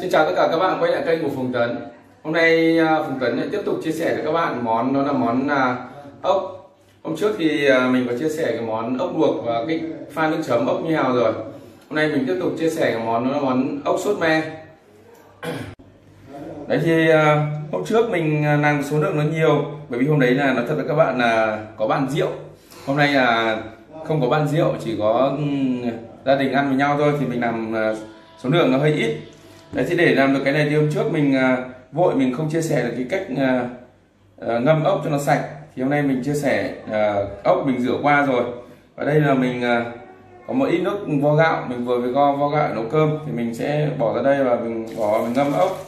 Xin chào tất cả các bạn quay lại kênh của Phùng Tấn. Hôm nay Phùng Tấn lại tiếp tục chia sẻ với các bạn món đó là món ốc. Hôm trước thì mình có chia sẻ cái món ốc luộc và cái pha nước chấm ốc như nào rồi. Hôm nay mình tiếp tục chia sẻ cái món đó là món ốc sốt me. Đấy thì hôm trước mình làm số lượng nó nhiều bởi vì hôm đấy là nói thật với các bạn là có bàn rượu. Hôm nay là không có bàn rượu, chỉ có gia đình ăn với nhau thôi thì mình làm số lượng nó hơi ít. Đấy thì để làm được cái này thì hôm trước mình vội mình không chia sẻ được cái cách ngâm ốc cho nó sạch. Thì hôm nay mình chia sẻ ốc mình rửa qua rồi. Và đây là mình có một ít nước vo gạo, mình vừa mới vo gạo nấu cơm thì mình sẽ bỏ ra đây và mình ngâm ốc.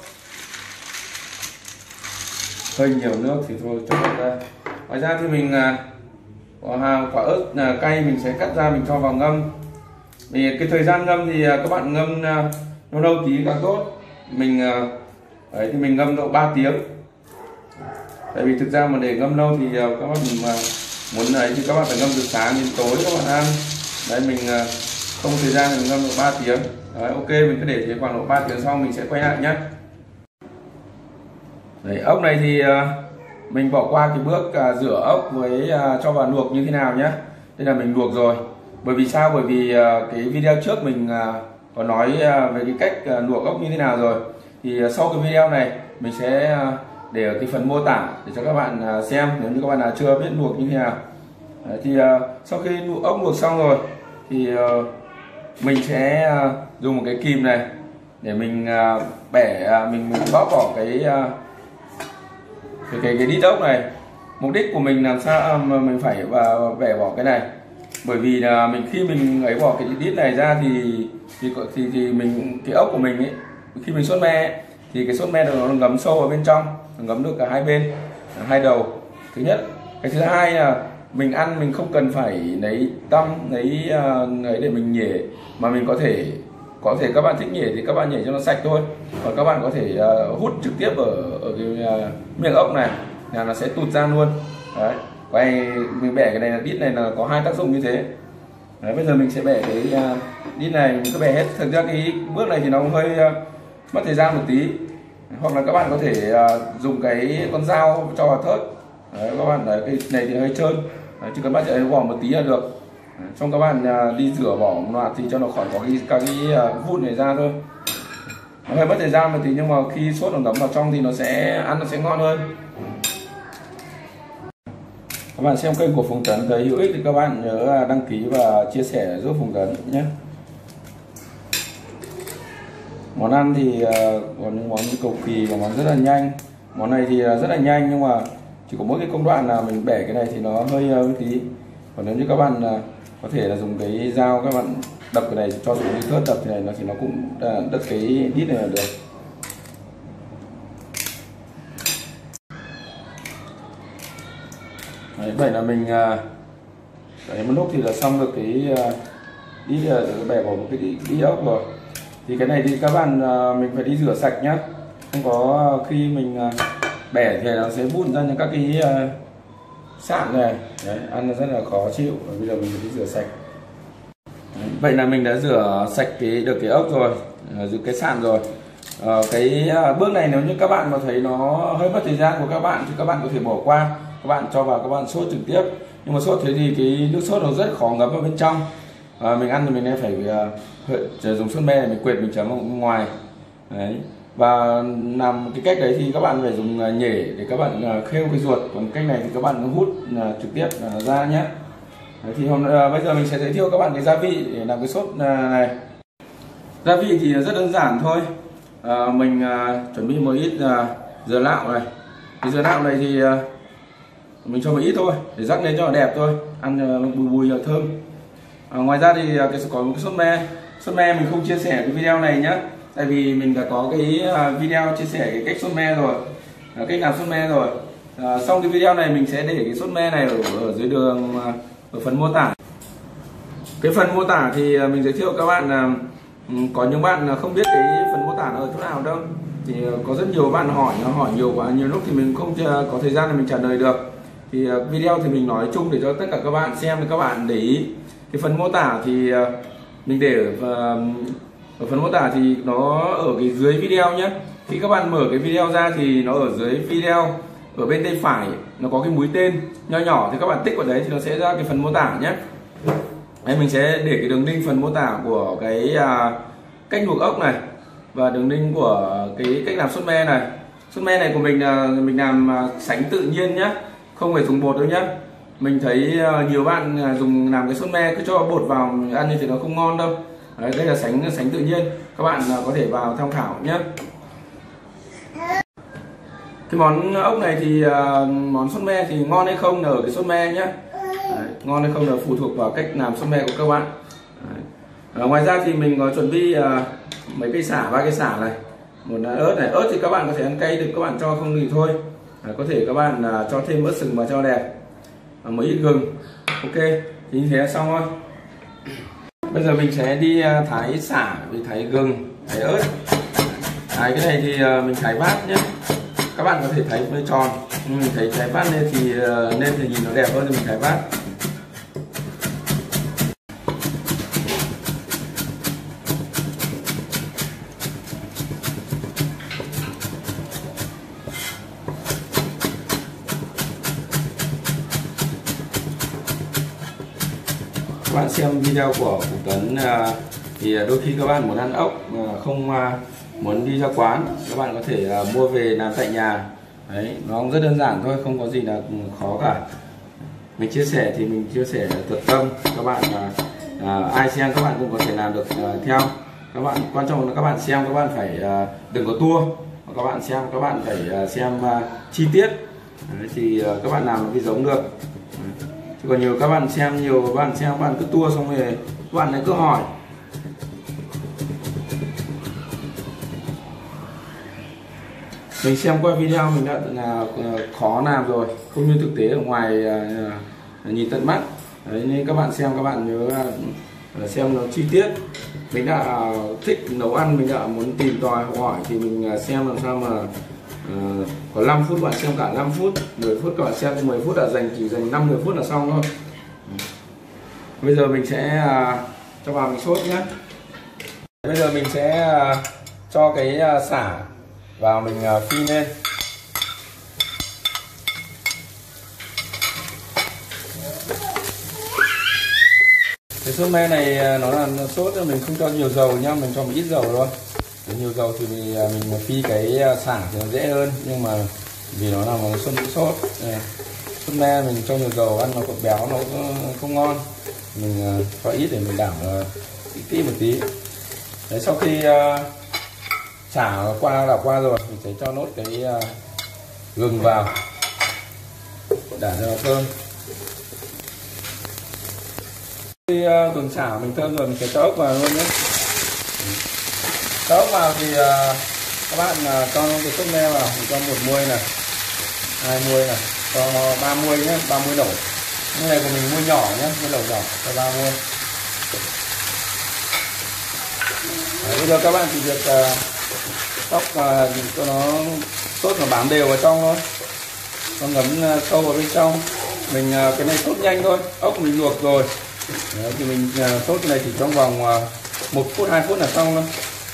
Hơi nhiều nước thì thôi cho nó ra. Ngoài ra thì mình có quả ớt cay mình sẽ cắt ra mình cho vào ngâm. Vì cái thời gian ngâm thì các bạn ngâm lâu tí càng tốt. Mình đấy thì mình ngâm độ 3 tiếng. Tại vì thực ra mà để ngâm lâu thì các bạn muốn ấy thì các bạn phải ngâm từ sáng đến tối các bạn ăn. Đấy mình không thời gian mình ngâm độ 3 tiếng. Đấy, ok mình cứ để thế khoảng độ 3 tiếng sau mình sẽ quay lại nhé. Đấy, ốc này thì mình bỏ qua cái bước rửa ốc với cho vào luộc như thế nào nhé. Đây là mình luộc rồi. Bởi vì sao? Bởi vì cái video trước mình có nói về cái cách luộc ốc như thế nào rồi. Thì sau cái video này mình sẽ để ở cái phần mô tả để cho các bạn xem nếu như các bạn nào chưa biết luộc như thế nào. Đấy, thì sau khi ốc luộc xong rồi thì mình sẽ dùng một cái kìm này để mình bẻ mình bóc bỏ cái đít ốc này. Mục đích của mình làm sao mà mình phải bẻ bỏ cái này, bởi vì là khi mình ấy bỏ cái đít này ra thì mình cái ốc của mình ấy, khi mình sốt me ấy, thì cái sốt me nó ngấm sâu ở bên trong, nó ngấm được cả hai bên, hai đầu. Thứ nhất. Cái thứ hai là mình ăn mình không cần phải lấy tăm lấy để mình nhể, mà mình có thể các bạn thích nhể thì các bạn nhể cho nó sạch thôi, còn các bạn có thể hút trực tiếp ở cái miệng ốc này là nó sẽ tụt ra luôn. Đấy, quay mình bẻ cái này là đít này là có hai tác dụng như thế. Đấy, bây giờ mình sẽ bẻ cái đít này, mình cứ bẻ hết. Thực ra cái bước này thì nó cũng hơi mất thời gian một tí, hoặc là các bạn có thể dùng cái con dao cho vào thớt. Đấy, các bạn đấy, cái này thì hơi trơn. Đấy, chỉ cần bắt chạy bỏ một tí là được. Đấy, xong các bạn đi rửa bỏ một loạt thì cho nó khỏi có các cái vụn này ra thôi. Nó hơi mất thời gian một tí nhưng mà khi sốt nó ngấm vào trong thì nó sẽ ăn nó sẽ ngon hơn. Các bạn xem kênh của Phùng Tấn thấy hữu ích thì các bạn nhớ đăng ký và chia sẻ giúp Phùng Tấn nhé. Món ăn thì còn những món cầu kỳ và món rất là nhanh. Món này thì rất là nhanh nhưng mà chỉ có mỗi cái công đoạn là mình bẻ cái này thì nó hơi tí. Còn nếu như các bạn có thể là dùng cái dao các bạn đập cái này cho xuống cái thớt đập thế này thì nó cũng đứt cái đít này là được. Đấy, vậy là mình đấy, một lúc thì là xong được cái đít bẻ bỏ một cái đít ốc rồi. Thì cái này thì các bạn mình phải đi rửa sạch nhá, không có khi mình bẻ thì nó sẽ vụn ra những các cái sạn này. Đấy, ăn nó rất là khó chịu. Bây giờ mình phải đi rửa sạch. Đấy, vậy là mình đã rửa sạch được cái ốc rồi, rửa cái sạn rồi. Cái bước này nếu như các bạn mà thấy nó hơi mất thời gian của các bạn thì các bạn có thể bỏ qua, các bạn cho vào các bạn sốt trực tiếp. Nhưng mà sốt thế thì cái nước sốt nó rất khó ngấm vào bên trong. Mình ăn thì mình phải dùng sốt me để mình quệt mình chấm ở ngoài. Đấy. Và làm cái cách đấy thì các bạn phải dùng nhể để các bạn khêu cái ruột, còn cách này thì các bạn hút trực tiếp ra nhé. Đấy, thì bây giờ mình sẽ giới thiệu các bạn cái gia vị để làm cái sốt này. Gia vị thì rất đơn giản thôi. Mình chuẩn bị một ít dừa lạo này. Cái dừa lạo này thì mình cho một ít thôi để rắc lên cho nó đẹp thôi, ăn bùi bùi thơm. Ngoài ra thì có một cái sốt me mình không chia sẻ cái video này nhé, tại vì mình đã có cái video chia sẻ cái cách sốt me rồi, cách làm sốt me rồi. Xong cái video này mình sẽ để cái sốt me này ở dưới đường ở phần mô tả. Cái phần mô tả thì mình giới thiệu các bạn là có những bạn không biết cái phần mô tả ở chỗ nào đâu, thì có rất nhiều bạn hỏi nhiều quá, nhiều lúc thì mình không có thời gian để mình trả lời được. Thì video thì mình nói chung để cho tất cả các bạn xem, thì các bạn để ý cái phần mô tả thì mình để Ở phần mô tả thì nó ở cái dưới video nhé. Khi các bạn mở cái video ra thì nó ở dưới video, ở bên tay phải nó có cái mũi tên nho nhỏ, thì các bạn tích vào đấy thì nó sẽ ra cái phần mô tả nhé. Đây, mình sẽ để cái đường link phần mô tả của cái cách luộc ốc này, và đường link của cái cách làm sốt me này. Sốt me này của mình là mình làm sánh tự nhiên nhé, không phải dùng bột đâu nhé. Mình thấy nhiều bạn dùng làm cái sốt me cứ cho bột vào ăn như thế nó không ngon đâu. Đấy, đây là sánh tự nhiên, các bạn có thể vào tham khảo nhé. Cái món ốc này thì món sốt me thì ngon hay không là ở cái sốt me nhé. Đấy, ngon hay không là phụ thuộc vào cách làm sốt me của các bạn. Ngoài ra thì mình có chuẩn bị mấy cây sả, 3 cây sả này, một ớt này. Ớt thì các bạn có thể ăn cay được, các bạn cho không thì thôi. Có thể các bạn cho thêm ớt sừng vào cho đẹp, một ít gừng. Ok, thì như thế là xong thôi. Bây giờ mình sẽ đi thái sả, thái gừng, thái ớt. Cái này thì mình thái bát nhé. Các bạn có thể thái với tròn, nhưng mình thấy thái bát nên thì nhìn nó đẹp hơn thì mình thái bát. Các bạn xem video của Phùng Tấn thì đôi khi các bạn muốn ăn ốc không muốn đi ra quán, các bạn có thể mua về làm tại nhà. Đấy, nó cũng rất đơn giản thôi, không có gì là khó cả. Mình chia sẻ thì mình chia sẻ thật tâm, các bạn ai xem các bạn cũng có thể làm được theo. Các bạn quan trọng là các bạn xem, các bạn phải đừng có tua, các bạn xem các bạn phải xem chi tiết. Đấy, thì các bạn làm cái giống được. Chứ còn nhiều các bạn xem, các bạn cứ tua xong rồi các bạn lại cứ hỏi. Mình xem qua video mình đã là khó làm rồi, không như thực tế ở ngoài nhìn tận mắt. Đấy, nên các bạn xem các bạn nhớ xem nó chi tiết. Mình đã thích nấu ăn, mình đã muốn tìm tòi học hỏi thì mình xem làm sao mà có 5 phút bạn xem cả 5 phút, 10 phút các bạn xem 10 phút là chỉ dành 5-10 phút là xong thôi. Bây giờ mình sẽ cho vào mình sốt nhé. Bây giờ mình sẽ cho cái sả vào mình phi lên. Cái sốt me này nó là sốt mình không cho nhiều dầu nhá, mình cho một ít dầu thôi. Nhiều dầu thì mình phi cái sả thì nó dễ hơn, nhưng mà vì nó là một sốt này, sốt me mình cho nhiều dầu ăn nó cũng béo, nó cũng không ngon. Mình cho ít để mình đảm kỹ một tí. Đấy, sau khi sả đảo qua rồi mình sẽ cho nốt cái gừng vào để cho nó thơm. Khi gừng xả mình thơm rồi mình sẽ cho ốc vào luôn nhé. Cho ốc vào thì các bạn cho cái sốt me vào, mình cho 1 muôi này, 2 muôi này, cho 3 muôi nhé, 3 muôi nổi. Cái này của mình muôi nhỏ nhé, muôi nổi nhỏ, cho 3 muôi. Bây giờ các bạn chỉ việc ốc cho nó sốt nó bám đều vào trong thôi, nó ngấm sâu vào bên trong. Mình cái này sốt nhanh thôi, ốc mình luộc rồi. Đấy, thì mình sốt cái này chỉ trong vòng 1 phút 2 phút là xong thôi.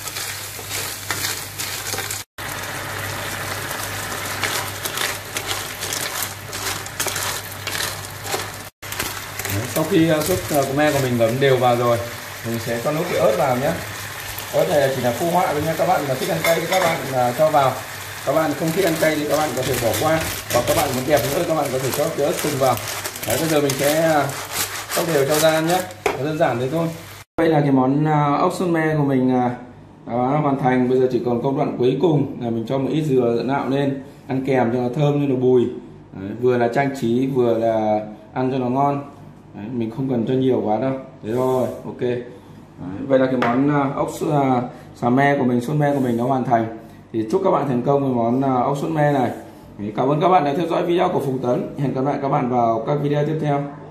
Đấy, sau khi sốt của me của mình ngấm đều vào rồi, mình sẽ cho nốt cái ớt vào nhé. Ớt này chỉ là phụ họa thôi nhé, các bạn thích ăn cay thì các bạn cho vào, các bạn không thích ăn cay thì các bạn có thể bỏ qua, hoặc các bạn muốn đẹp nữa các bạn có thể cho cái ớt sừng vào. Đấy, bây giờ mình sẽ ốc đều cho ra ăn nhé, đơn giản thế thôi. Đây là cái món ốc sốt me của mình đã hoàn thành. Bây giờ chỉ còn công đoạn cuối cùng là mình cho một ít dừa nạo lên ăn kèm cho nó thơm, như nó bùi. Đấy, vừa là trang trí vừa là ăn cho nó ngon. Đấy, mình không cần cho nhiều quá đâu, thế thôi. Ok. Đấy, vậy là cái món ốc xà me của mình, sốt me của mình đã hoàn thành. Thì chúc các bạn thành công với món ốc sốt me này. Cảm ơn các bạn đã theo dõi video của Phùng Tấn. Hẹn gặp lại các bạn vào các video tiếp theo.